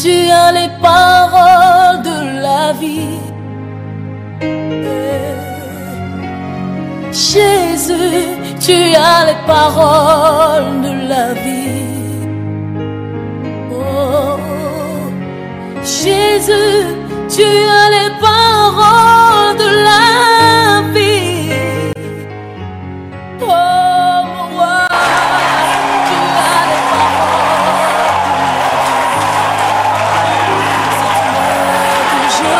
tu as les paroles de la vie. Jésus, tu as les paroles de la vie. Oh, Jésus, tu as les paroles de la vie. Oh, mon roi, tu as les paroles que je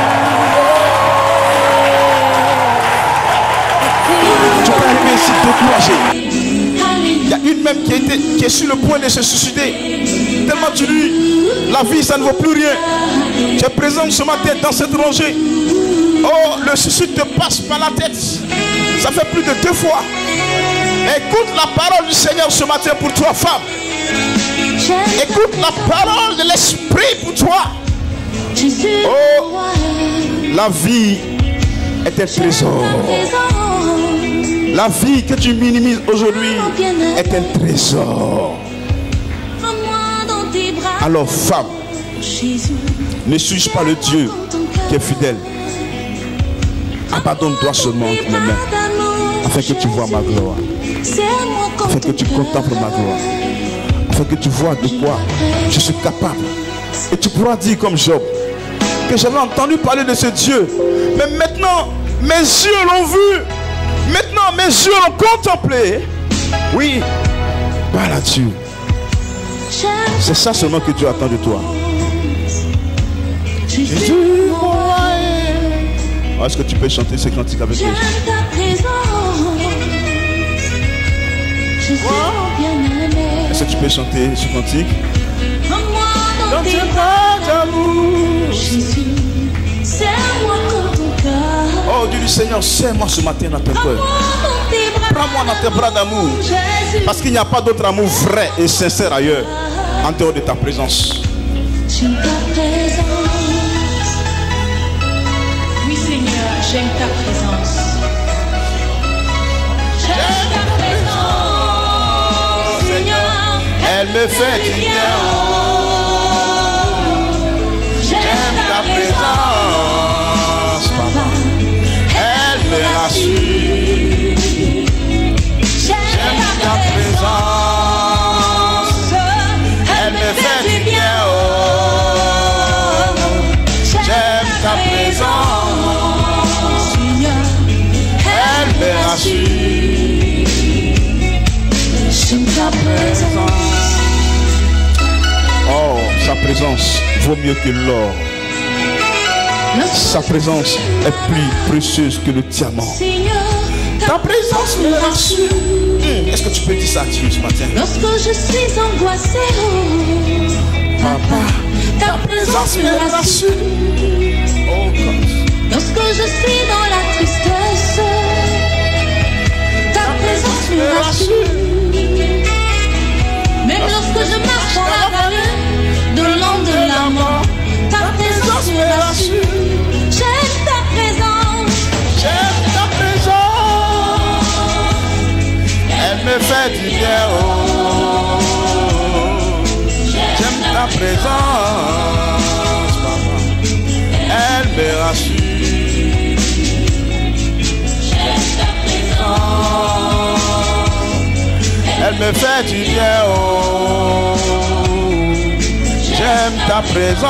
Tu peux arriver ici découragé. Il y a une même qui est sur le point de se suicider. Tellement tu dis, la vie ça ne vaut plus rien. Tu es présent ce matin dans cette rangée. Oh, le suicide te passe par la tête. Ça fait plus de 2 fois. Écoute la parole du Seigneur ce matin pour toi, femme. Écoute la parole de l'Esprit pour toi. Oh, la vie est un trésor. La vie que tu minimises aujourd'hui est un trésor. Alors, femme, ne suis-je pas le Dieu qui est fidèle? Abandonne-toi seulement entre mes mains, afin que tu vois ma gloire, afin que tu contemples ma gloire, afin que tu vois de quoi je suis capable. Et tu pourras dire comme Job, que j'avais entendu parler de ce Dieu, mais maintenant mes yeux l'ont vu, maintenant mes yeux l'ont contemplé. Oui, voilà Dieu. C'est ça seulement que Dieu attend de toi. Oh, est-ce que tu peux chanter ce cantique avec moi? Est-ce que tu peux chanter ce cantique? Dans tes bras d'amour, oh Dieu du Seigneur, serre-moi ce matin dans ton cœur. Prends-moi dans tes bras d'amour. Parce qu'il n'y a pas d'autre amour vrai et sincère ailleurs en dehors de ta présence. J'aime ta présence. Oui Seigneur, j'aime ta présence. J'aime ta présence, Seigneur. Elle me fait du bien. J'aime ta présence, Papa. Elle me rassure. J'aime ta présence. Elle me fait du bien. Oh. J'aime ta présence. Elle me rassure. J'aime ta présence. Oh, sa présence vaut mieux que l'or. Sa présence est plus précieuse que le diamant. Ta présence me rassure. Est-ce que tu peux dire ça à Dieu ce matin? Lorsque je suis angoissée, Papa, ta présence me rassure. Oh God. Lorsque je suis dans la tristesse, ta présence me rassure. Même lorsque je marche dans la vallée de l'ombre de la mort, ta présence me rassure. J'aime ta présence. J'aime ta présence. Elle me fait du bien. Oh. J'aime ta présence, Papa. Elle me rassure. J'aime ta présence. Elle me fait du bien. Oh. J'aime ta présence,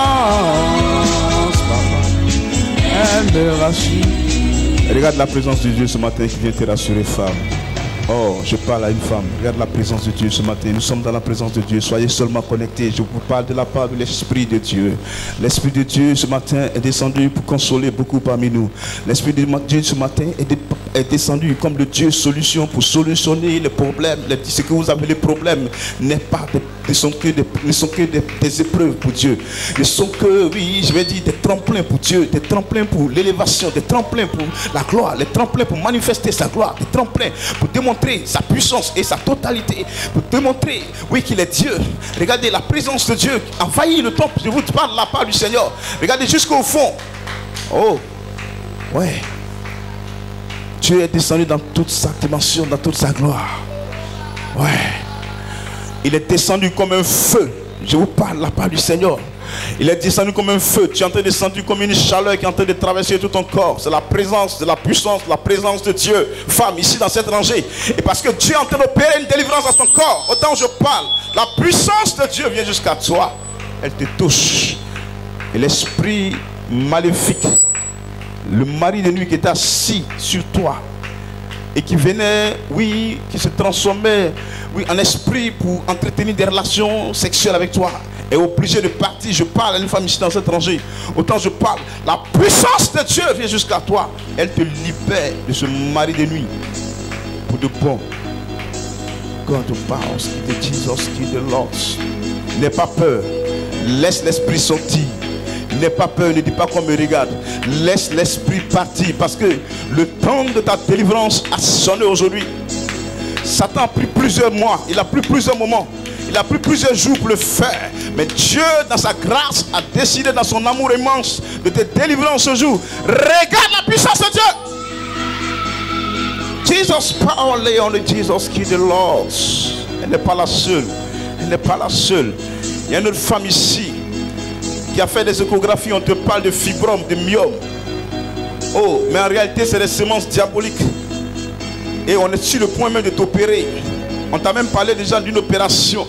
Papa. Elle me rassure. Regarde la présence de Dieu ce matin qui vient te rassurer, femme. Oh, je parle à une femme. Regarde la présence de Dieu ce matin. Nous sommes dans la présence de Dieu. Soyez seulement connectés. Je vous parle de la part de l'Esprit de Dieu. L'Esprit de Dieu ce matin est descendu pour consoler beaucoup parmi nous. L'Esprit de Dieu ce matin est descendu comme le Dieu solution pour solutionner les problèmes. Ce que vous appelez problèmes ne sont que des épreuves pour Dieu. Ne sont que, oui, je vais dire, des tremplins pour Dieu, des tremplins pour l'élévation, des tremplins pour la gloire, des tremplins pour manifester sa gloire, des tremplins pour démontrer sa puissance et sa totalité, pour démontrer, oui, qu'il est Dieu. Regardez la présence de Dieu envahit le temple. Je vous parle de la part du Seigneur. Regardez jusqu'au fond. Oh, ouais. Dieu est descendu dans toute sa dimension, dans toute sa gloire. Ouais. Il est descendu comme un feu. Je vous parle la part du Seigneur. Il est descendu comme un feu. Tu es en train de descendre comme une chaleur qui est en train de traverser tout ton corps. C'est la présence de la puissance, la présence de Dieu. Femme, ici dans cette rangée. Et parce que Dieu est en train d'opérer une délivrance dans ton corps. Autant je parle, la puissance de Dieu vient jusqu'à toi. Elle te touche. Et l'esprit maléfique, le mari de nuit qui était assis sur toi et qui venait, oui, qui se transformait, oui, en esprit pour entretenir des relations sexuelles avec toi, est obligé de partir. Je parle à une femme ici dans cette rangée. Autant je parle, la puissance de Dieu vient jusqu'à toi. Elle te libère de ce mari de nuit pour de bon. God bows, the Jesus, the Lord. N'aie pas peur. Laisse l'esprit sortir. N'aie pas peur, ne dis pas qu'on me regarde. Laisse l'esprit partir parce que le temps de ta délivrance a sonné aujourd'hui. Satan a pris plusieurs mois, il a pris plusieurs moments, il a pris plusieurs jours pour le faire. Mais Dieu, dans sa grâce, a décidé dans son amour immense de te délivrer en ce jour. Regarde la puissance de Dieu. Jesus power lay on the Jesus qui the Lord. Elle n'est pas la seule. Elle n'est pas la seule. Il y a une autre femme ici qui a fait des échographies. On te parle de fibrome, de myome. Oh, mais en réalité, c'est des semences diaboliques. Et on est sur le point même de t'opérer. On t'a même parlé déjà d'une opération.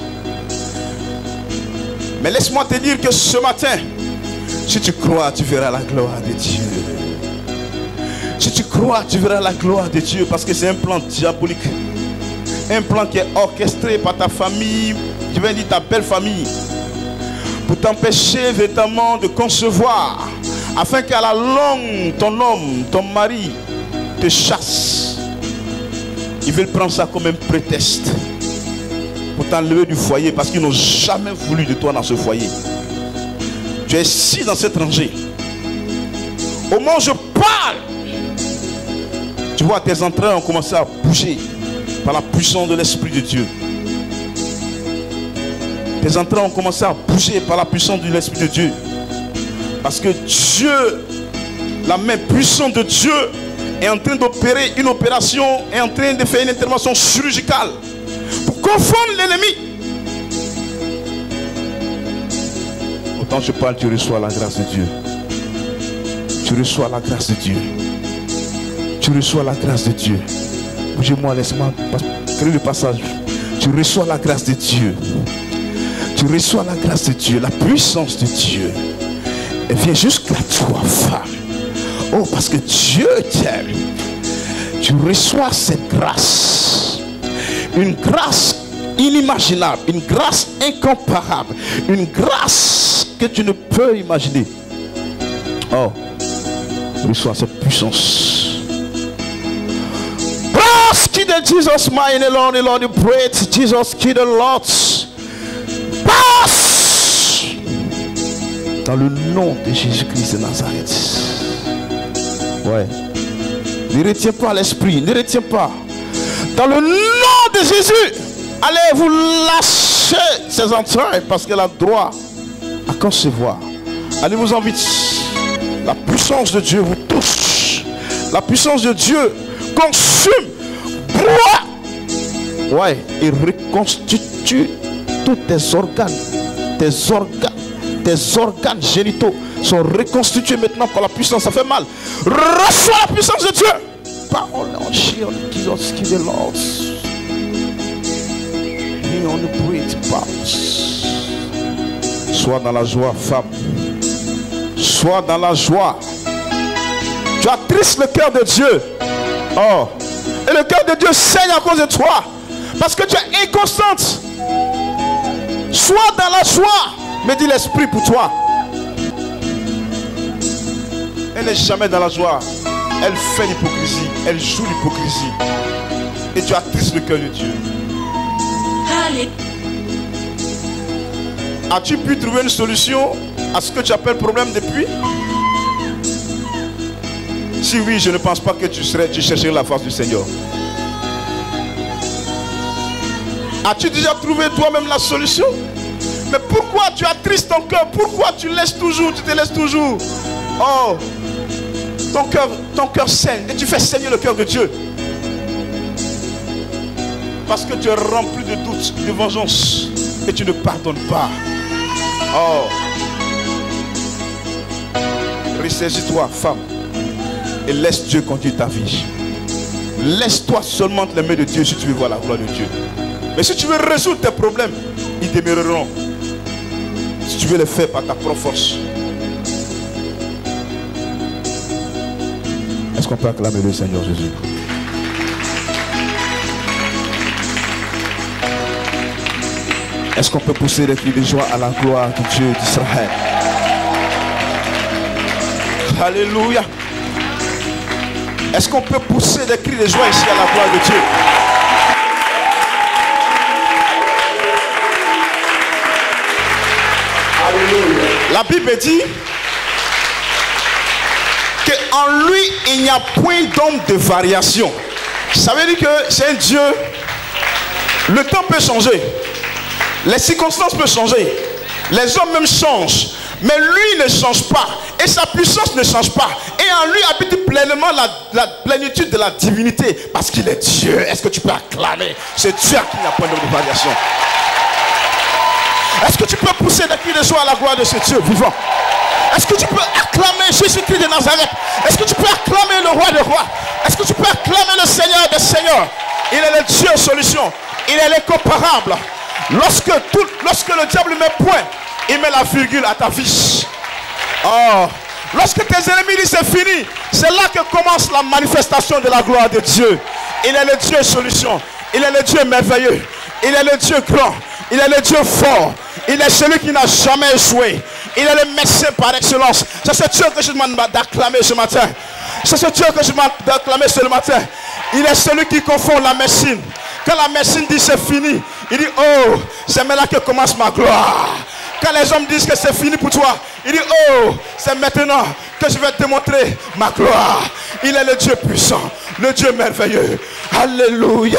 Mais laisse-moi te dire que ce matin, si tu crois, tu verras la gloire de Dieu. Si tu crois, tu verras la gloire de Dieu. Parce que c'est un plan diabolique. Un plan qui est orchestré par ta famille. Je vais dire ta belle famille. Pour t'empêcher véritablement de concevoir. Afin qu'à la longue, ton homme, ton mari, te chasse. Ils veulent prendre ça comme un prétexte. Pour t'enlever du foyer. Parce qu'ils n'ont jamais voulu de toi dans ce foyer. Tu es ici dans cette rangée. Au moment où je parle, tu vois tes entrailles ont commencé à bouger. Par la puissance de l'Esprit de Dieu. Tes entrailles ont commencé à bouger par la puissance de l'Esprit de Dieu. Parce que Dieu, la main puissante de Dieu, est en train d'opérer une opération, est en train de faire une intervention chirurgicale pour confondre l'ennemi. Autant je parle, tu reçois la grâce de Dieu. Tu reçois la grâce de Dieu. Tu reçois la grâce de Dieu. Bougez-moi, laisse-moi créer le passage. Tu reçois la grâce de Dieu. Tu reçois la grâce de Dieu, la puissance de Dieu. Elle vient jusqu'à toi, femme. Oh, parce que Dieu t'aime. Tu reçois cette grâce. Une grâce inimaginable. Une grâce incomparable. Une grâce que tu ne peux imaginer. Oh, tu reçois cette puissance. Kid of Jesus, my Lord, Lord, you pray to Jesus, Kid of Lord. Passe dans le nom de Jésus-Christ de Nazareth. Ouais. Ne retiens pas l'esprit, ne retiens pas. Dans le nom de Jésus, allez vous lâcher ses entrailles parce qu'elle a droit à concevoir. Allez vous en vite. La puissance de Dieu vous touche. La puissance de Dieu consume. Ouais, il reconstitue tous tes organes. Tes organes génitaux sont reconstitués maintenant par la puissance. Ça fait mal. Reçois la puissance de Dieu. Parole en chien, Jesus qui the Lord. He on the great powers. Sois dans la joie, femme. Sois dans la joie. Tu attristes le cœur de Dieu. Oh. Et le cœur de Dieu saigne à cause de toi. Parce que tu es inconstante. Sois dans la joie. Me dit l'esprit pour toi. Elle n'est jamais dans la joie. Elle fait l'hypocrisie. Elle joue l'hypocrisie. Et tu attristes le cœur de Dieu. Allez. As-tu pu trouver une solution à ce que tu appelles problème depuis? Si oui, je ne pense pas que tu chercherais la face du Seigneur. As-tu déjà trouvé toi-même la solution? Mais pourquoi tu attristes ton cœur? Pourquoi tu te laisses toujours? Oh, ton cœur saigne et tu fais saigner le cœur de Dieu. Parce que tu es rempli de doutes, de vengeance et tu ne pardonnes pas. Oh. Ressaisis-toi, femme. Et laisse Dieu conduire ta vie. Laisse-toi seulement entre les mains de Dieu si tu veux voir la gloire de Dieu. Mais si tu veux résoudre tes problèmes, ils demeureront. Si tu veux les faire par ta propre force. Est-ce qu'on peut acclamer le Seigneur Jésus? Est-ce qu'on peut pousser des cris de joie à la gloire du Dieu d'Israël? Alléluia. Est-ce qu'on peut pousser des cris de joie ici à la gloire de Dieu? Alléluia. La Bible dit qu'en lui, il n'y a point d'ombre de variation. Ça veut dire que c'est un Dieu. Le temps peut changer. Les circonstances peuvent changer. Les hommes même changent. Mais lui ne change pas. Et sa puissance ne change pas. Et en lui habite pleinement la plénitude de la divinité. Parce qu'il est Dieu. Est-ce que tu peux acclamer? C'est Dieu qui n'a point de variation. Est-ce que tu peux pousser des cris de joie à la gloire de ce Dieu vivant? Est-ce que tu peux acclamer Jésus-Christ de Nazareth? Est-ce que tu peux acclamer le roi des rois? Est-ce que tu peux acclamer le Seigneur des seigneurs? Il est le Dieu solution. Il est l'incomparable. Lorsque le diable met point, il met la virgule à ta vie. Oh, lorsque tes ennemis disent c'est fini, c'est là que commence la manifestation de la gloire de Dieu. Il est le Dieu solution. Il est le Dieu merveilleux. Il est le Dieu grand. Il est le Dieu fort. Il est celui qui n'a jamais échoué. Il est le médecin par excellence. C'est ce Dieu que je demande d'acclamer ce matin. C'est ce Dieu que je demande d'acclamer ce matin. Il est celui qui confond la médecine. Quand la médecine dit c'est fini, il dit oh, c'est maintenant que commence ma gloire. Quand les hommes disent que c'est fini pour toi, il dit oh, c'est maintenant que je vais te montrer ma gloire. Il est le Dieu puissant, le Dieu merveilleux. Alléluia.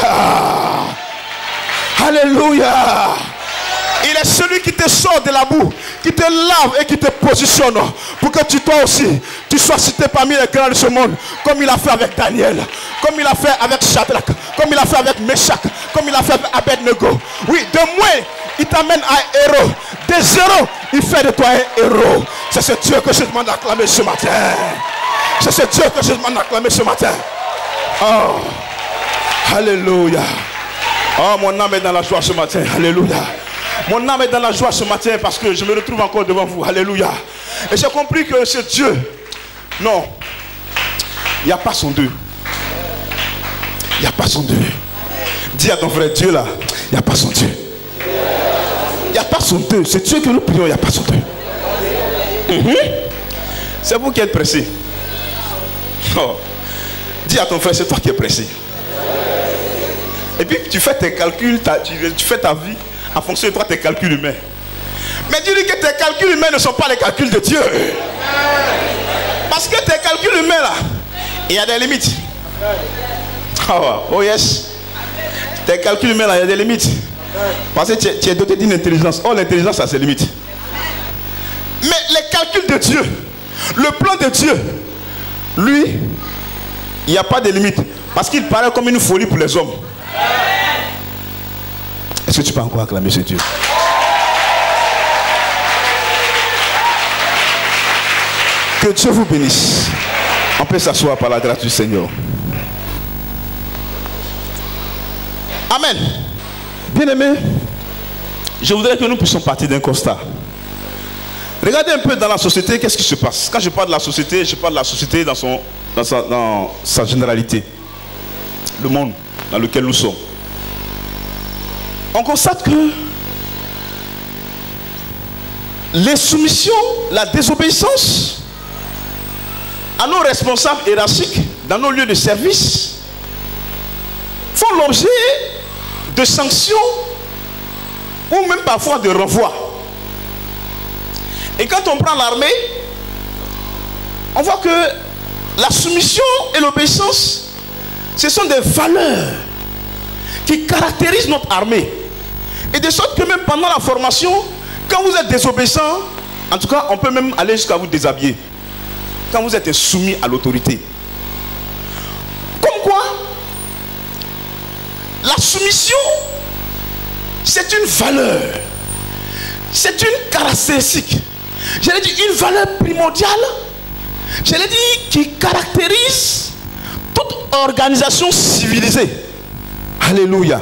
Alléluia. Il est celui qui te sort de la boue, qui te lave et qui te positionne pour que toi aussi, tu sois cité parmi les grands de ce monde, comme il a fait avec Daniel, comme il a fait avec Shadrach, comme il a fait avec Meshach, comme il a fait avec Abednego. Oui, de moins, il t'amène à un héros. Des zéros, il fait de toi un héros. C'est ce Dieu que je demande d'acclamer ce matin. C'est ce Dieu que je demande d'acclamer ce matin. Oh, alléluia. Oh, mon âme est dans la joie ce matin. Alléluia. Mon âme est dans la joie ce matin parce que je me retrouve encore devant vous. Alléluia. Et j'ai compris que ce Dieu, non, il n'y a pas son deux. Il n'y a pas son deux. Dis à ton frère, Dieu là, il n'y a pas son Dieu. Il n'y a pas son deux. C'est Dieu que nous prions, il n'y a pas son deux. C'est vous qui êtes pressé. Oh. Dis à ton frère, c'est toi qui es pressé. Et puis tu fais tes calculs, tu fais ta vie en fonction de toi, tes calculs humains. Mais dis-lui que tes calculs humains ne sont pas les calculs de Dieu. Parce que tes calculs humains là, il y a des limites. Oh yes. Tes calculs humains là, il y a des limites. Parce que tu es doté d'une intelligence. Oh, l'intelligence a ses limites. Mais les calculs de Dieu, le plan de Dieu, lui, il n'y a pas de limite. Parce qu'il paraît comme une folie pour les hommes. Est-ce que tu peux encore acclamer ce Dieu? Que Dieu vous bénisse. On peut s'asseoir par la grâce du Seigneur. Amen. Bien-aimés, je voudrais que nous puissions partir d'un constat. Regardez un peu dans la société, qu'est-ce qui se passe. Quand je parle de la société, je parle de la société dans sa généralité. Le monde dans lequel nous sommes. On constate que les soumissions, la désobéissance à nos responsables hiérarchiques dans nos lieux de service font l'objet de sanctions ou même parfois de renvois. Et quand on prend l'armée, on voit que la soumission et l'obéissance, ce sont des valeurs qui caractérisent notre armée. Et de sorte que même pendant la formation, quand vous êtes désobéissant, en tout cas, on peut même aller jusqu'à vous déshabiller. Quand vous êtes soumis à l'autorité. Comme quoi, la soumission, c'est une valeur. C'est une caractéristique. J'allais dire une valeur primordiale. J'allais dire qui caractérise toute organisation civilisée. Alléluia.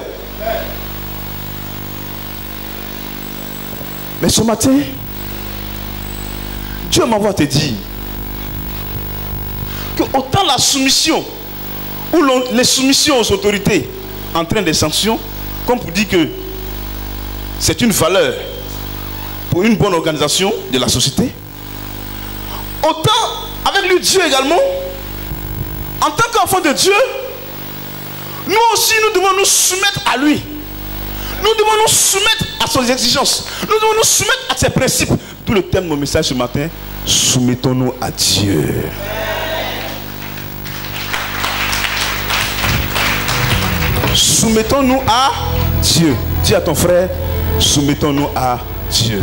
Mais ce matin, Dieu m'envoie te dire que autant la soumission ou les soumissions aux autorités entraînent des sanctions, comme pour dire que c'est une valeur pour une bonne organisation de la société, autant avec lui Dieu également, en tant qu'enfant de Dieu, nous aussi nous devons nous soumettre à lui. Nous devons nous soumettre à ses exigences. Nous devons nous soumettre à ses principes. Tout le thème de mon message ce matin, soumettons-nous à Dieu. Soumettons-nous à Dieu. Dis à ton frère, soumettons-nous à Dieu.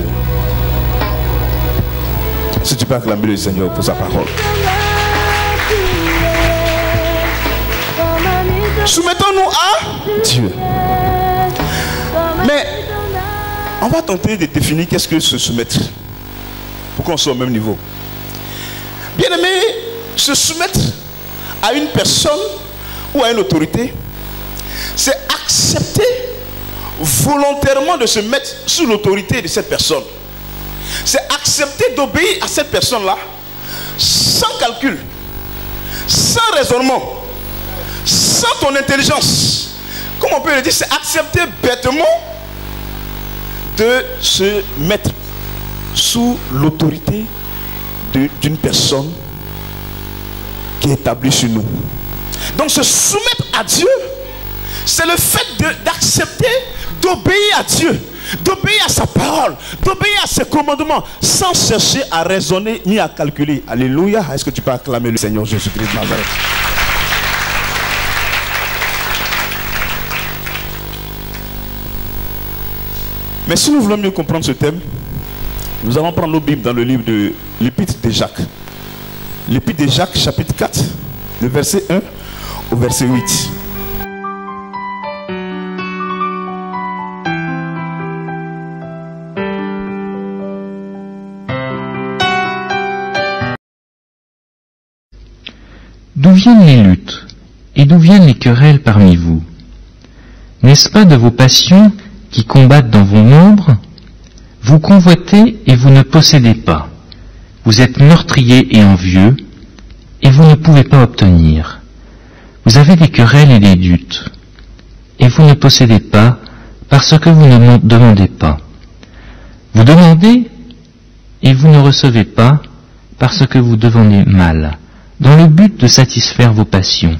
Si tu peux acclamer le Seigneur pour sa parole. Soumettons-nous à Dieu. Mais on va tenter de définir qu'est-ce que se soumettre pour qu'on soit au même niveau. Bien aimé, se soumettre à une personne ou à une autorité, c'est accepter volontairement de se mettre sous l'autorité de cette personne. C'est accepter d'obéir à cette personne-là sans calcul, sans raisonnement, sans ton intelligence. Comme on peut le dire, c'est accepter bêtement de se mettre sous l'autorité d'une personne qui est établie sur nous. Donc se soumettre à Dieu, c'est le fait d'accepter d'obéir à Dieu, d'obéir à sa parole, d'obéir à ses commandements, sans chercher à raisonner ni à calculer. Alléluia. Est-ce que tu peux acclamer le Seigneur Jésus-Christ de Nazareth? Mais si nous voulons mieux comprendre ce thème, nous allons prendre nos Bibles dans le livre de l'Épître de Jacques. L'Épître de Jacques, chapitre 4, le verset 1 au verset 8. D'où viennent les luttes et d'où viennent les querelles parmi vous? N'est-ce pas de vos passions qui combattent dans vos membres? Vous convoitez et vous ne possédez pas. Vous êtes meurtriers et envieux, et vous ne pouvez pas obtenir. Vous avez des querelles et des luttes, et vous ne possédez pas parce que vous ne demandez pas. Vous demandez et vous ne recevez pas parce que vous demandez mal, dans le but de satisfaire vos passions.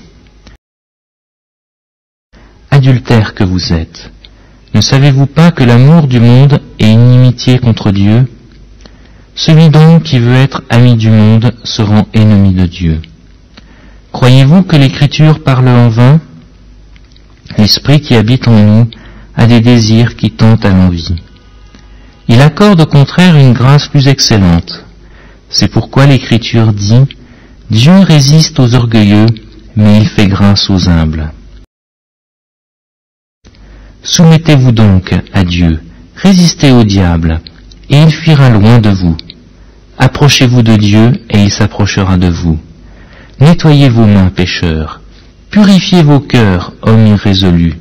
Adultères que vous êtes, ne savez-vous pas que l'amour du monde est inimitié contre Dieu? Celui donc qui veut être ami du monde se rend ennemi de Dieu. Croyez-vous que l'Écriture parle en vain? L'Esprit qui habite en nous a des désirs qui tentent à l'envie. Il accorde au contraire une grâce plus excellente. C'est pourquoi l'Écriture dit « Dieu résiste aux orgueilleux, mais il fait grâce aux humbles. » Soumettez-vous donc à Dieu, résistez au diable, et il fuira loin de vous. Approchez-vous de Dieu, et il s'approchera de vous. Nettoyez vos mains, pécheurs, purifiez vos cœurs, hommes irrésolus.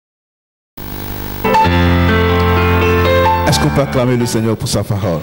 Est-ce qu'on peut acclamer le Seigneur pour sa parole?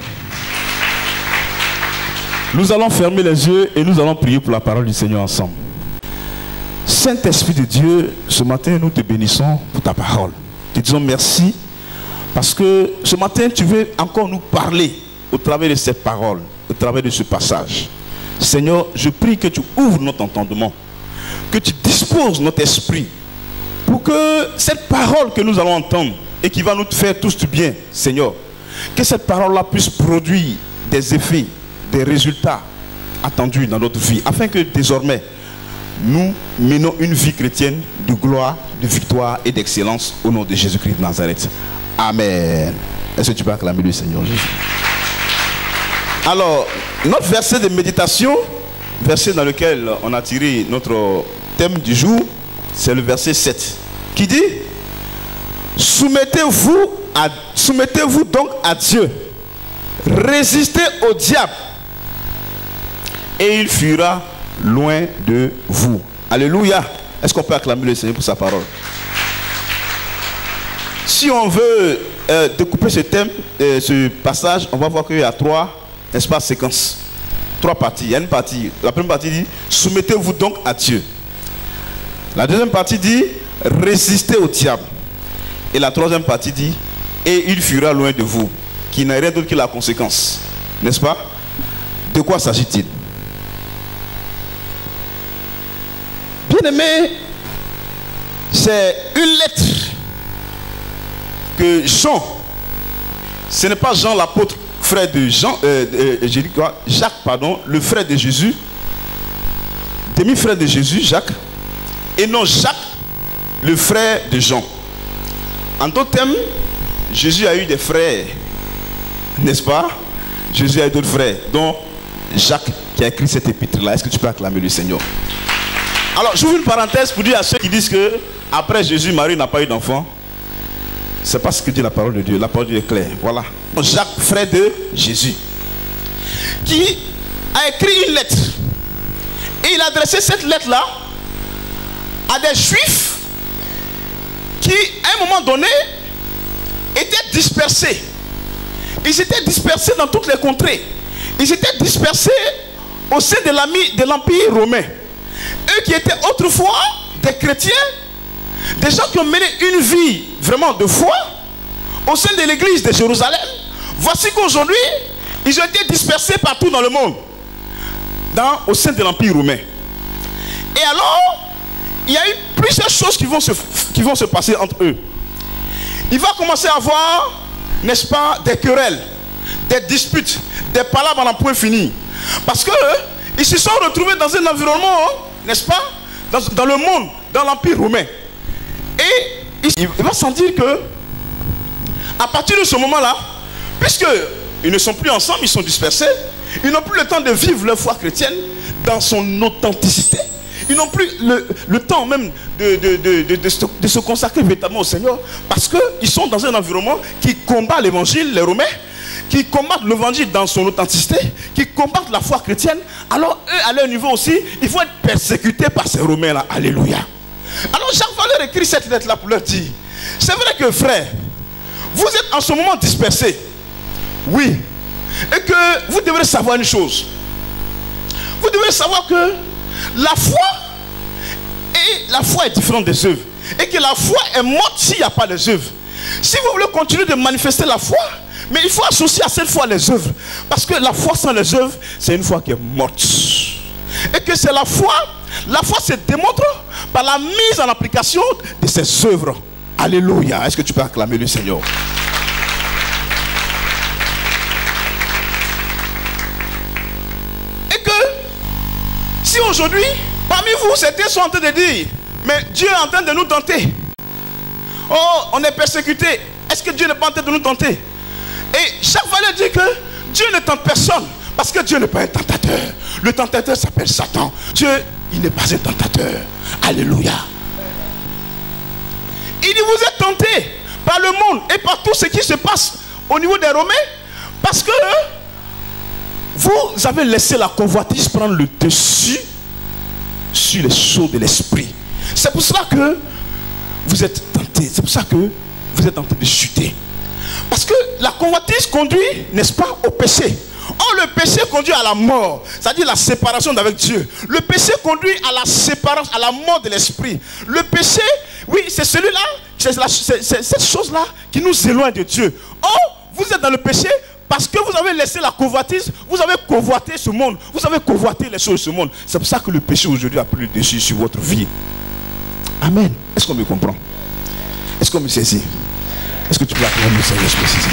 Nous allons fermer les yeux et nous allons prier pour la parole du Seigneur ensemble. Saint-Esprit de Dieu, ce matin nous te bénissons pour ta parole. Te disons merci parce que ce matin tu veux encore nous parler au travers de cette parole, au travers de ce passage. Seigneur, je prie que tu ouvres notre entendement, que tu disposes notre esprit pour que cette parole que nous allons entendre et qui va nous faire tous du bien, Seigneur, que cette parole-là puisse produire des effets, des résultats attendus dans notre vie, afin que désormais nous menons une vie chrétienne de gloire, de victoire et d'excellence au nom de Jésus-Christ de Nazareth. Amen. Est-ce que tu peux acclamer le Seigneur Jésus? Alors, notre verset de méditation, verset dans lequel on a tiré notre thème du jour, c'est le verset 7, qui dit « Soumettez-vous soumettez-vous donc à Dieu. Résistez au diable. Et il fuira loin de vous. Alléluia. Est-ce qu'on peut acclamer le Seigneur pour sa parole? Si on veut découper ce thème, ce passage, on va voir qu'il y a 3, n'est-ce pas, séquences. 3 parties. Il y a une partie. La première partie dit, soumettez-vous donc à Dieu. La deuxième partie dit, résistez au diable. Et la troisième partie dit, et il fuira loin de vous. Qui n'a rien d'autre que la conséquence. N'est-ce pas? De quoi s'agit-il? Bien aimé, c'est une lettre que Jean, ce n'est pas Jean l'apôtre, frère de Jean, Jacques, pardon, le frère de Jésus, demi-frère de Jésus, Jacques, et non Jacques, le frère de Jean. En d'autres termes, Jésus a eu des frères, n'est-ce pas? Jésus a eu d'autres frères, dont Jacques qui a écrit cette épître-là. Est-ce que tu peux acclamer le Seigneur? Alors, j'ouvre une parenthèse pour dire à ceux qui disent que après Jésus, Marie n'a pas eu d'enfant. C'est pas ce que dit la parole de Dieu. La parole de Dieu est claire. Voilà. Jacques, frère de Jésus, qui a écrit une lettre. Et il a adressé cette lettre-là à des juifs qui, à un moment donné, étaient dispersés. Ils étaient dispersés dans toutes les contrées. Ils étaient dispersés au sein de l'Empire romain. Eux qui étaient autrefois des chrétiens, des gens qui ont mené une vie vraiment de foi au sein de l'église de Jérusalem. Voici qu'aujourd'hui, ils ont été dispersés partout dans le monde, au sein de l'Empire romain. Et alors, il y a eu plusieurs choses qui vont se passer entre eux. Il va commencer à avoir, n'est-ce pas, des querelles, des disputes, des palabres à n'en point fini. Parce que ils se sont retrouvés dans un environnement, n'est-ce pas, dans le monde, dans l'Empire romain. Et il va sans dire que, à partir de ce moment-là, puisqu'ils ne sont plus ensemble, ils sont dispersés, ils n'ont plus le temps de vivre leur foi chrétienne dans son authenticité. Ils n'ont plus le temps même de se consacrer véritablement au Seigneur, parce qu'ils sont dans un environnement qui combat l'évangile, les Romains, qui combattent l'évangile dans son authenticité, qui combattent la foi chrétienne. Alors eux, à leur niveau aussi, ils vont être persécutés par ces Romains-là. Alléluia. Alors Jacques va leur écrire cette lettre-là pour leur dire, c'est vrai que frère, vous êtes en ce moment dispersés. Oui. Et que vous devrez savoir une chose. Vous devez savoir que la foi est différente des œuvres. Et que la foi est morte s'il n'y a pas les œuvres. Si vous voulez continuer de manifester la foi, mais il faut associer à cette foi les œuvres. Parce que la foi sans les œuvres, c'est une foi qui est morte. Et que c'est la foi se démontre par la mise en application de ces œuvres. Alléluia. Est-ce que tu peux acclamer le Seigneur? Et que si aujourd'hui, parmi vous, certains sont en train de dire, mais Dieu est en train de nous tenter. Oh, on est persécuté. Est-ce que Dieu n'est pas en train de nous tenter? Et chaque fois, il dit que Dieu ne tente personne. Parce que Dieu n'est pas un tentateur. Le tentateur s'appelle Satan. Dieu, il n'est pas un tentateur. Alléluia. Il dit, vous êtes tentés par le monde et par tout ce qui se passe au niveau des Romains. Parce que vous avez laissé la convoitise prendre le dessus sur les choses de l'esprit. C'est pour cela que vous êtes tentés. C'est pour ça que vous êtes en train de chuter. Parce que la convoitise conduit, n'est-ce pas, au péché. Or, le péché conduit à la mort, c'est-à-dire la séparation d'avec Dieu. Le péché conduit à la séparation, à la mort de l'esprit. Le péché, oui, c'est celui-là, c'est cette chose-là qui nous éloigne de Dieu. Or, vous êtes dans le péché parce que vous avez laissé la convoitise, vous avez convoité ce monde, vous avez convoité les choses de ce monde. C'est pour ça que le péché aujourd'hui a pris le dessus sur votre vie. Amen. Est-ce qu'on me comprend? Est-ce qu'on me saisit? Est-ce que tu peux acclamer le Seigneur précisément?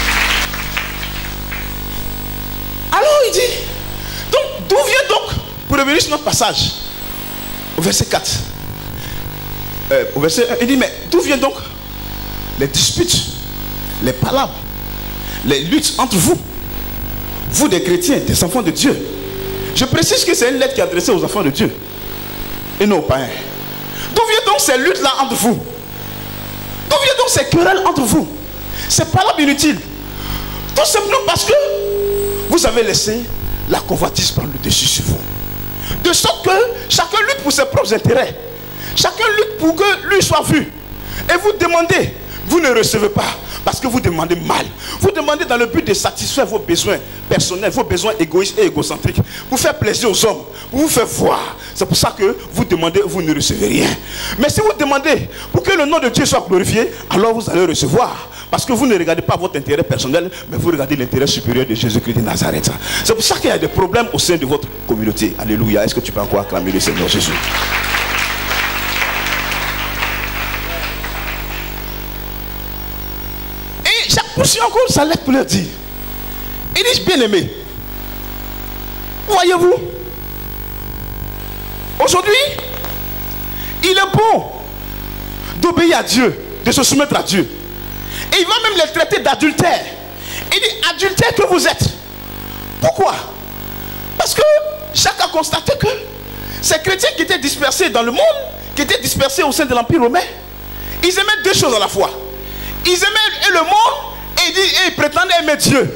Alors il dit, donc d'où vient donc, pour revenir sur notre passage, au verset 4, au verset 1, il dit, mais d'où vient donc les disputes, les palabres, les luttes entre vous, vous des chrétiens, des enfants de Dieu? Je précise que c'est une lettre qui est adressée aux enfants de Dieu et non aux païens. D'où vient donc ces luttes-là entre vous? D'où vient donc ces querelles entre vous? C'est pas là inutile. Tout simplement parce que vous avez laissé la convoitise prendre le dessus sur vous. De sorte que chacun lutte pour ses propres intérêts. Chacun lutte pour que lui soit vu. Et vous demandez, vous ne recevez pas. Parce que vous demandez mal. Vous demandez dans le but de satisfaire vos besoins personnels, vos besoins égoïstes et égocentriques. Pour faire plaisir aux hommes, pour vous faire voir. C'est pour ça que vous demandez, vous ne recevez rien. Mais si vous demandez pour que le nom de Dieu soit glorifié, alors vous allez recevoir. Parce que vous ne regardez pas votre intérêt personnel, mais vous regardez l'intérêt supérieur de Jésus-Christ de Nazareth. C'est pour ça qu'il y a des problèmes au sein de votre communauté. Alléluia. Est-ce que tu peux encore acclamer le Seigneur Jésus? Et Jacques poursuit encore sa lettre pour leur dire. Il dit, bien aimé, voyez-vous, aujourd'hui, il est bon d'obéir à Dieu, de se soumettre à Dieu. Et il va même les traiter d'adultère. Il dit, adultère que vous êtes. Pourquoi? Parce que Jacques a constaté que ces chrétiens qui étaient dispersés dans le monde, qui étaient dispersés au sein de l'Empire romain, ils aimaient deux choses à la fois. Ils aimaient le monde et ils prétendaient aimer Dieu.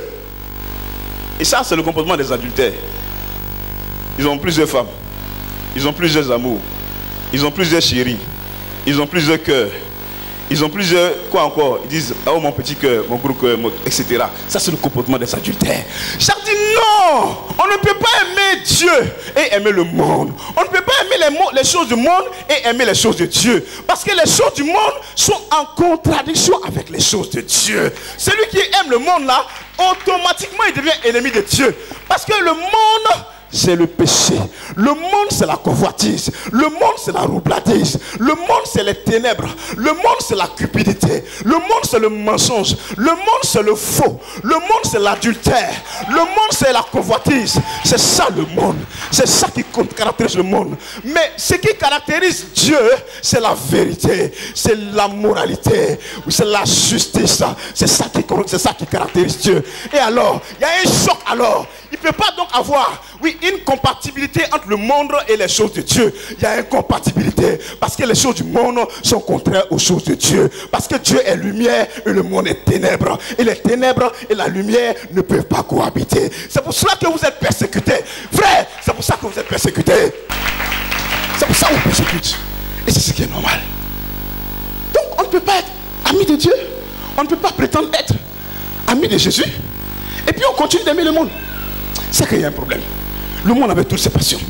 Et ça, c'est le comportement des adultères. Ils ont plusieurs femmes. Ils ont plusieurs amours. Ils ont plusieurs chéris. Ils ont plusieurs cœurs. Ils ont plusieurs, quoi encore? Ils disent, oh mon petit cœur, mon gros cœur, etc. Ça c'est le comportement des adultères. Jacques dit non, on ne peut pas aimer Dieu et aimer le monde. On ne peut pas aimer les choses du monde et aimer les choses de Dieu. Parce que les choses du monde sont en contradiction avec les choses de Dieu. Celui qui aime le monde là, automatiquement il devient ennemi de Dieu. Parce que le monde, c'est le péché. Le monde, c'est la convoitise. Le monde, c'est la roubladise. Le monde, c'est les ténèbres. Le monde, c'est la cupidité. Le monde, c'est le mensonge. Le monde, c'est le faux. Le monde, c'est l'adultère. Le monde, c'est la convoitise. C'est ça le monde. C'est ça qui caractérise le monde. Mais ce qui caractérise Dieu, c'est la vérité. C'est la moralité. C'est la justice. C'est ça qui caractérise Dieu. Et alors, il y a un choc alors. Il ne peut pas donc avoir, oui, une compatibilité entre le monde et les choses de Dieu. Il y a une compatibilité parce que les choses du monde sont contraires aux choses de Dieu. Parce que Dieu est lumière et le monde est ténèbres. Et les ténèbres et la lumière ne peuvent pas cohabiter. C'est pour cela que vous êtes persécutés. Frère, c'est pour ça que vous êtes persécutés. C'est pour ça qu'on persécute. Et c'est ce qui est normal. Donc on ne peut pas être ami de Dieu. On ne peut pas prétendre être ami de Jésus. Et puis on continue d'aimer le monde. C'est qu'il y a un problème. Le monde avait toutes ses passions.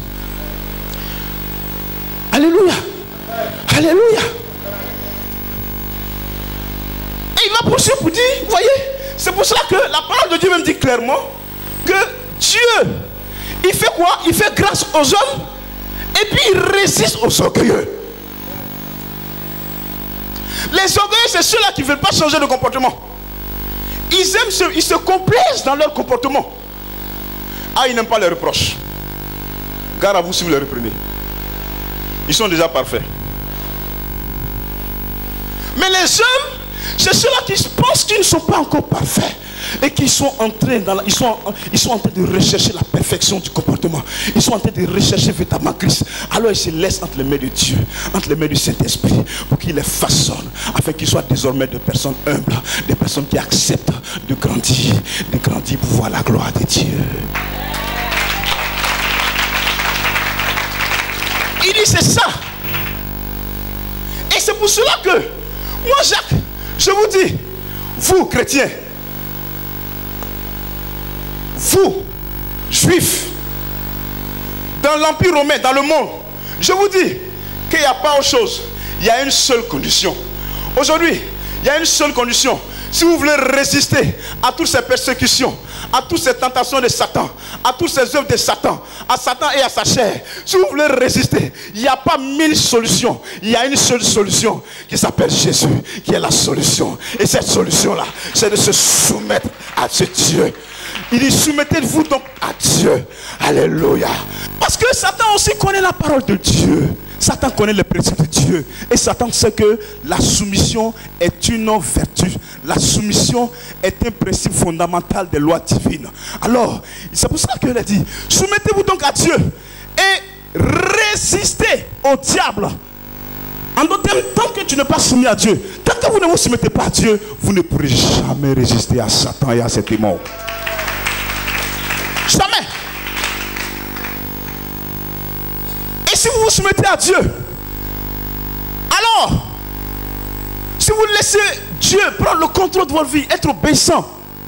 Alléluia. Alléluia. Et il va poursuivre pour dire, vous voyez, c'est pour cela que la parole de Dieu même dit clairement que Dieu, il fait quoi? Il fait grâce aux hommes et puis il résiste aux orgueilleux. Les orgueilleux, c'est ceux-là qui ne veulent pas changer de comportement. Ils se complaisent dans leur comportement. Ah, ils n'aiment pas les reproches. Gare à vous si vous les reprenez. Ils sont déjà parfaits. Mais les hommes, c'est ceux-là qui pensent qu'ils ne sont pas encore parfaits. Et qui sont en train, ils sont en train de rechercher la perfection du comportement. Ils sont en train de rechercher véritablement Christ. Alors ils se laissent entre les mains de Dieu, entre les mains du Saint-Esprit, pour qu'il les façonne, afin qu'ils soient désormais des personnes humbles, des personnes qui acceptent de grandir pour voir la gloire de Dieu. Il dit c'est ça. Et c'est pour cela que moi Jacques, je vous dis, vous chrétiens, vous, juifs, dans l'Empire romain, dans le monde, je vous dis qu'il n'y a pas autre chose. Il y a une seule condition. Aujourd'hui, il y a une seule condition. Si vous voulez résister à toutes ces persécutions, à toutes ces tentations de Satan, à toutes ces œuvres de Satan, à Satan et à sa chair, si vous voulez résister, il n'y a pas 1000 solutions. Il y a une seule solution qui s'appelle Jésus, qui est la solution. Et cette solution-là, c'est de se soumettre à ce Dieu. Il dit, soumettez-vous donc à Dieu. Alléluia. Parce que Satan aussi connaît la parole de Dieu. Satan connaît les principes de Dieu. Et Satan sait que la soumission est une vertu. La soumission est un principe fondamental des lois divines. Alors, c'est pour ça qu'il a dit, soumettez-vous donc à Dieu et résistez au diable En d'autres termes, tant que tu n'es pas soumis à Dieu, tant que vous ne vous soumettez pas à Dieu, vous ne pourrez jamais résister à Satan et à ses démons. Jamais. Et si vous vous soumettez à Dieu, alors, si vous laissez Dieu prendre le contrôle de votre vie, être obéissant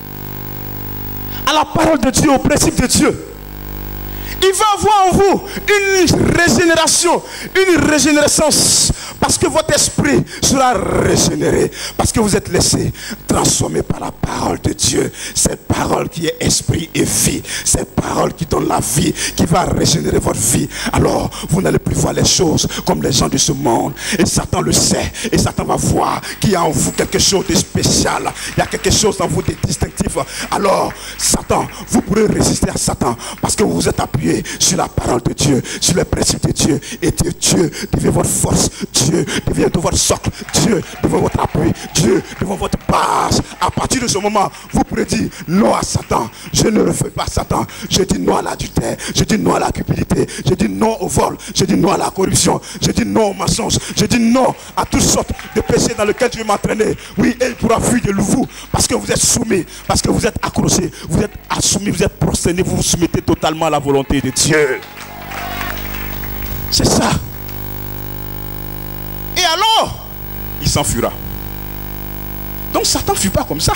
à la parole de Dieu, au principe de Dieu, il va avoir en vous une régénération, une régénérescence, parce que votre esprit sera régénéré, parce que vous êtes laissé transformer par la parole de Dieu. Cette parole qui est esprit et vie, cette parole qui donne la vie, qui va régénérer votre vie. Alors vous n'allez plus voir les choses comme les gens de ce monde. Et Satan le sait, et Satan va voir qu'il y a en vous quelque chose de spécial, il y a quelque chose en vous de distinctif. Alors Satan, vous pourrez résister à Satan, parce que vous vous êtes appuyé sur la parole de Dieu, sur les principes de Dieu. Et Dieu devient votre force, Dieu devient votre socle, Dieu devient votre appui, Dieu devient votre base. À partir de ce moment, vous pourrez dire non à Satan. Je ne le fais pas Satan. Je dis non à l'adultère, je dis non à la cupidité, je dis non au vol, je dis non à la corruption, je dis non au mensonge, je dis non à toutes sortes de péchés dans lesquels Dieu m'entraîner. Oui, et il pourra fuir de vous, parce que vous êtes soumis, parce que vous êtes accrochés, vous êtes assoumis, vous êtes prosternés, vous vous soumettez totalement à la volonté de Dieu. C'est ça. Et alors, il s'enfuira. Donc Satan ne fuit pas comme ça.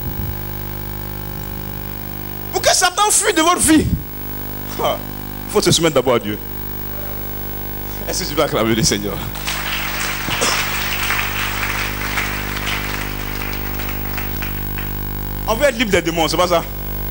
Pour que Satan fuit de votre vie, il faut se soumettre d'abord à Dieu. Est-ce que tu vas acclamer le Seigneur? On veut être libre des démons, c'est pas ça?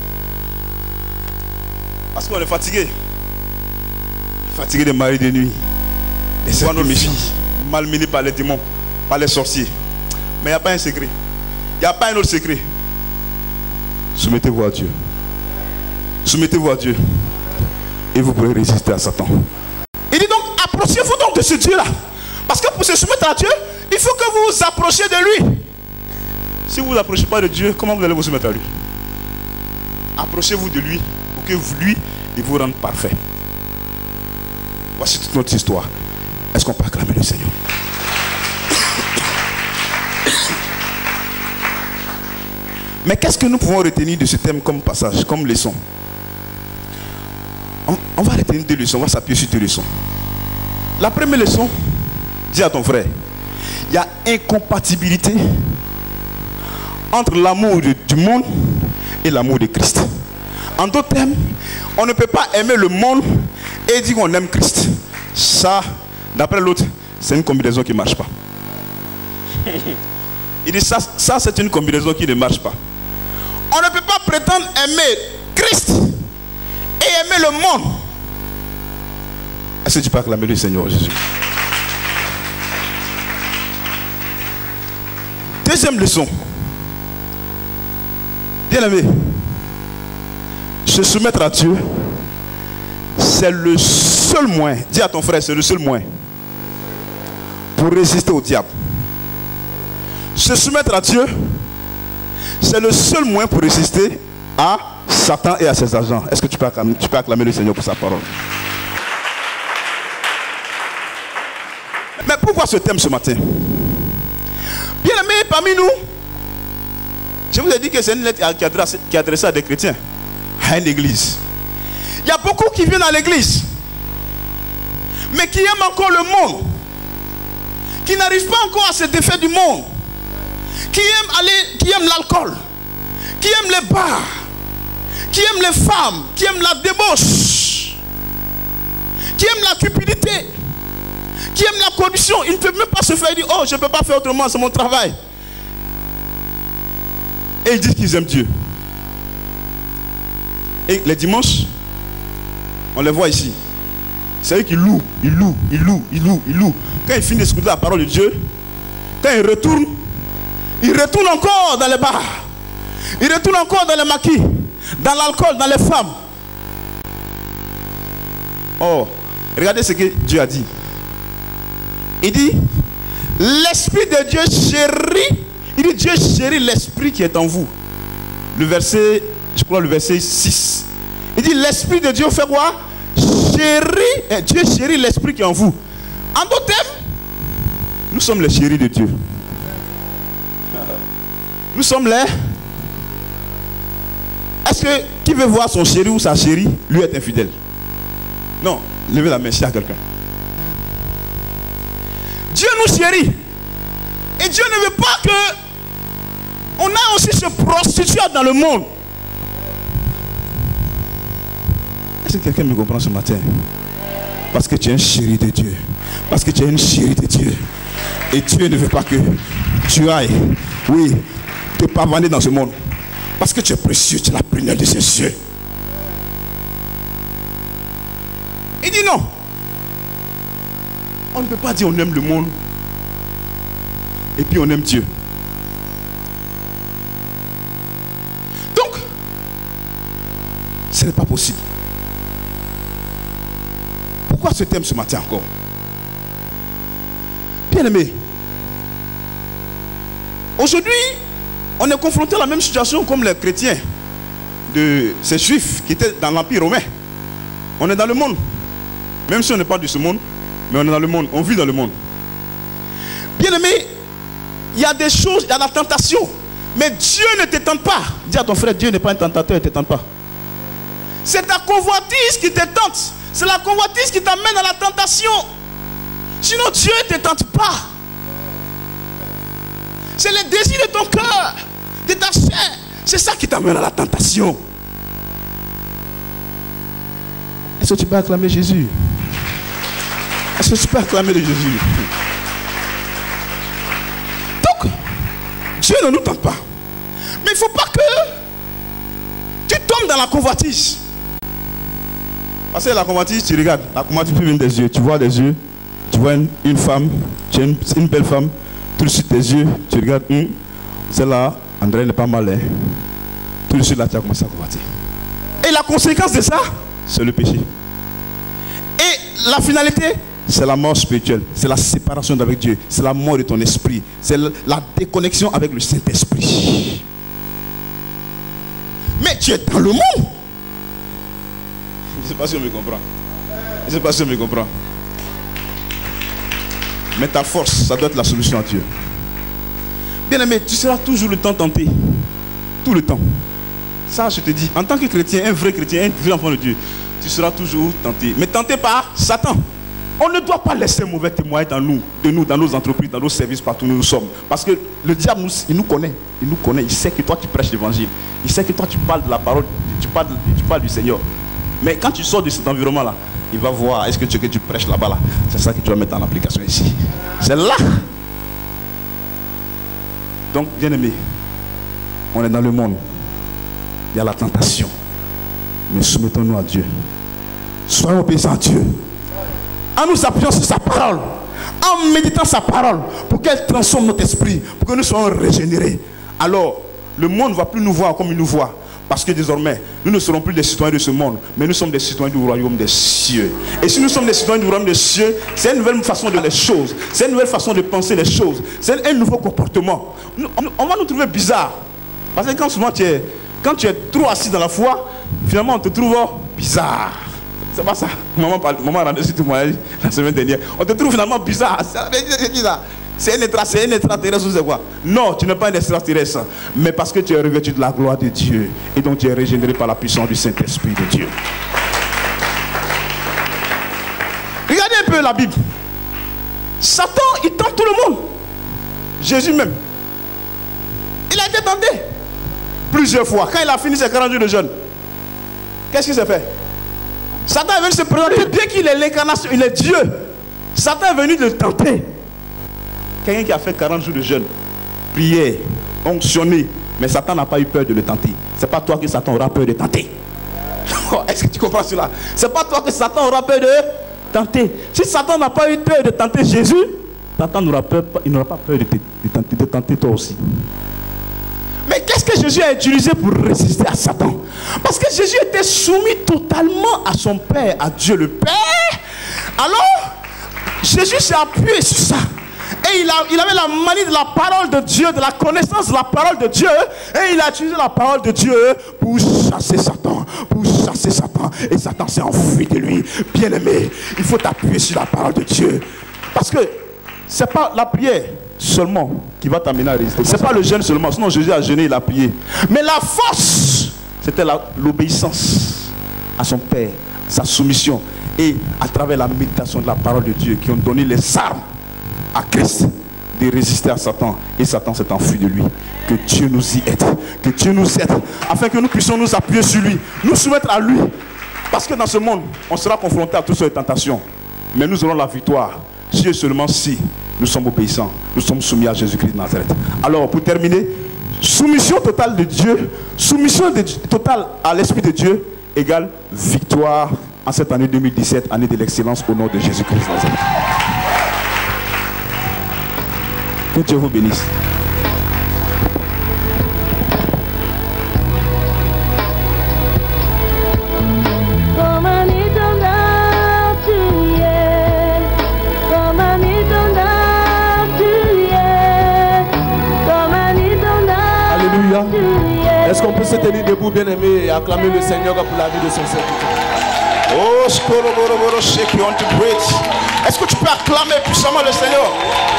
Parce qu'on est fatigué. Fatigué des maris de nuit. Des serpents méchants, malmenés par les démons, par les sorciers. Mais il n'y a pas un secret. Il n'y a pas un autre secret. Soumettez-vous à Dieu. Soumettez-vous à Dieu. Et vous pourrez résister à Satan. Il dit donc, approchez-vous donc de ce Dieu-là. Parce que pour se soumettre à Dieu, il faut que vous vous approchiez de lui. Si vous ne vous approchez pas de Dieu, comment vous allez vous soumettre à lui? Approchez-vous de lui pour que lui, il vous rende parfait. Voici toute notre histoire. Est-ce qu'on peut acclamer le Seigneur? Mais qu'est-ce que nous pouvons retenir de ce thème comme passage, comme leçon? On va retenir deux leçons, on va s'appuyer sur deux leçons. La première leçon, dis à ton frère, il y a incompatibilité entre l'amour du monde et l'amour de Christ. En d'autres termes, on ne peut pas aimer le monde et dire qu'on aime Christ. Ça, d'après l'autre, c'est une combinaison qui ne marche pas. Il dit ça c'est une combinaison qui ne marche pas. On ne peut pas prétendre aimer Christ et aimer le monde. Est-ce que tu peux acclamer le Seigneur Jésus? Deuxième leçon. Bien aimé, se soumettre à Dieu, c'est le seul moyen. Dis à ton frère, c'est le seul moyen pour résister au diable. Se soumettre à Dieu, c'est le seul moyen pour résister à Satan et à ses agents. Est-ce que tu peux acclamer le Seigneur pour sa parole? Mais pourquoi ce thème ce matin? Bien aimé, parmi nous, je vous ai dit que c'est une lettre qui est adressée à des chrétiens, à une église. Il y a beaucoup qui viennent à l'église, mais qui aiment encore le monde, qui n'arrivent pas encore à se défaire du monde, qui aiment l'alcool, qui aiment les bars, qui aiment les femmes, qui aiment la débauche, qui aiment la cupidité, qui aiment la corruption. Ils ne peuvent même pas se faire dire, oh, je ne peux pas faire autrement, c'est mon travail. Et ils disent qu'ils aiment Dieu. Et les dimanches, on les voit ici. C'est eux qui louent, ils louent. Quand ils finissent d'écouter la parole de Dieu, quand ils retournent encore dans les bars. Ils retournent encore dans les maquis, dans l'alcool, dans les femmes. Oh, regardez ce que Dieu a dit. Il dit, l'Esprit de Dieu chérit. Il dit, Dieu chérit l'Esprit qui est en vous. Le verset, je crois le verset 6. Il dit, l'Esprit de Dieu fait quoi? Dieu chérit l'Esprit qui est en vous. En d'autres termes, Nous sommes les chéris de Dieu. Nous sommes les... Est-ce que qui veut voir son chéri ou sa chérie lui être infidèle? Non, levez la main s'il y a quelqu'un. Dieu nous chérit. Et Dieu ne veut pas que on a aussi se prostituer dans le monde. Est-ce que quelqu'un me comprend ce matin? Parce que tu es un chéri de Dieu. Parce que tu es une chérie de Dieu. Et Dieu ne veut pas que tu ailles, oui, te pavaner dans ce monde. Parce que tu es précieux, tu es la prunelle de ses yeux. Il dit non. On ne peut pas dire on aime le monde et puis on aime Dieu. Donc, ce n'est pas possible. Pourquoi ce thème ce matin encore? Bien aimé, aujourd'hui, on est confronté à la même situation comme les chrétiens de ces juifs qui étaient dans l'Empire romain. On est dans le monde. Même si on n'est pas de ce monde, mais on est dans le monde, on vit dans le monde. Bien aimé, il y a des choses, il y a la tentation. Mais Dieu ne te tente pas. Dis à ton frère, Dieu n'est pas un tentateur, il ne te tente pas. C'est ta convoitise qui te tente. C'est la convoitise qui t'amène à la tentation. Sinon Dieu ne te tente pas. C'est le désir de ton cœur, de ta chair. C'est ça qui t'amène à la tentation. Est-ce que tu peux acclamer Jésus? Est-ce que tu peux acclamer de Jésus? Donc, Dieu ne nous tente pas. Mais il ne faut pas que tu tombes dans la convoitise. Parce que la convoitise, tu regardes, la convoitise peut venir des yeux. Tu vois des yeux, tu vois une femme, tu as une belle femme, tout de suite tes yeux, tu regardes, celle-là, André n'est pas mal. Hein? Tout de suite là, tu as commencé à convoiter. Et la conséquence de ça, c'est le péché. Et la finalité, c'est la mort spirituelle. C'est la séparation d'avec Dieu. C'est la mort de ton esprit. C'est la déconnexion avec le Saint-Esprit. Mais tu es dans le monde. Je ne sais pas si on me comprend. Je ne sais pas si on me comprend. Mais ta force, ça doit être la solution à Dieu. Bien aimé, tu seras toujours le temps tenté. Tout le temps. Ça, je te dis, en tant que chrétien, un vrai chrétien, un vrai enfant de Dieu, tu seras toujours tenté. Mais tenté par Satan. On ne doit pas laisser mauvais témoins dans nous, dans nos entreprises, dans nos services, partout où nous sommes. Parce que le diable, il nous connaît. Il nous connaît. Il sait que toi, tu prêches l'évangile. Il sait que toi, tu parles de la parole, tu parles du Seigneur. Mais quand tu sors de cet environnement-là, il va voir, est-ce que tu prêches là-bas là? C'est ça que tu vas mettre en application ici. C'est là. Donc, bien aimé, on est dans le monde. Il y a la tentation. Mais soumettons-nous à Dieu. Soyons obéissants à Dieu. En nous appuyant sur sa parole. En méditant sa parole. Pour qu'elle transforme notre esprit. Pour que nous soyons régénérés. Alors, le monde ne va plus nous voir comme il nous voit. Parce que désormais, nous ne serons plus des citoyens de ce monde, mais nous sommes des citoyens du royaume des cieux. Et si nous sommes des citoyens du royaume des cieux, c'est une nouvelle façon de voir les choses. C'est une nouvelle façon de penser les choses. C'est un nouveau comportement. On va nous trouver bizarres. Parce que quand tu es trop assis dans la foi, finalement on te trouve bizarre. C'est pas ça. Maman a rendu ce témoignage la semaine dernière. On te trouve finalement bizarre. C'est bizarre. C'est un extraterrestre ou c'est quoi? Non, tu n'es pas un extraterrestre. Mais parce que tu es revêtu de la gloire de Dieu. Et donc tu es régénéré par la puissance du Saint-Esprit de Dieu. Regardez un peu la Bible. Satan, il tente tout le monde. Jésus même. Il a été tenté plusieurs fois. Quand il a fini ses 40 jours de jeûne, qu'est-ce qu'il s'est fait? Satan est venu se présenter. Bien qu'il est l'incarnation, il est Dieu. Satan est venu le tenter. Quelqu'un qui a fait 40 jours de jeûne, prière, onctionné, mais Satan n'a pas eu peur de le tenter. C'est pas toi que Satan aura peur de tenter. Est-ce que tu comprends cela? C'est pas toi que Satan aura peur de tenter. Si Satan n'a pas eu peur de tenter Jésus, Satan n'aura pas peur de tenter toi aussi. Mais qu'est-ce que Jésus a utilisé pour résister à Satan? Parce que Jésus était soumis totalement à son Père, à Dieu le Père. Alors, Jésus s'est appuyé sur ça. Et il avait la manie de la parole de Dieu, de la connaissance de la parole de Dieu. Et il a utilisé la parole de Dieu pour chasser Satan. Et Satan s'est enfui de lui. Bien aimé, il faut t'appuyer sur la parole de Dieu. Parce que c'est pas la prière seulement qui va t'amener à résister. C'est pas le jeûne seulement. Sinon Jésus a jeûné, il a prié. Mais la force, c'était l'obéissance à son Père, sa soumission. Et à travers la méditation de la parole de Dieu qui ont donné les armes à Christ de résister à Satan. Et Satan s'est enfui de lui. Que Dieu nous y aide. Que Dieu nous aide. Afin que nous puissions nous appuyer sur lui. Nous soumettre à lui. Parce que dans ce monde, on sera confronté à toutes sortes de tentations. Mais nous aurons la victoire. Si et seulement si nous sommes obéissants. Nous sommes soumis à Jésus-Christ de Nazareth. Alors pour terminer, soumission totale de Dieu. Soumission totale à l'Esprit de Dieu égale victoire en cette année 2017, année de l'excellence au nom de Jésus-Christ de Nazareth. Que Dieu vous bénisse. Alléluia. Est-ce qu'on peut se tenir debout, bien-aimé, et acclamer le Seigneur pour la vie de son serviteur? Oh, est-ce que tu peux acclamer puissamment le Seigneur?